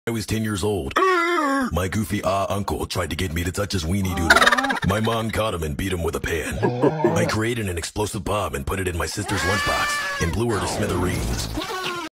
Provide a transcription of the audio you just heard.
I was 10 years old. My goofy uncle tried to get me to touch his weenie doodle. My mom caught him and beat him with a pan. I created an explosive bomb and put it in my sister's lunchbox and blew her to smithereens.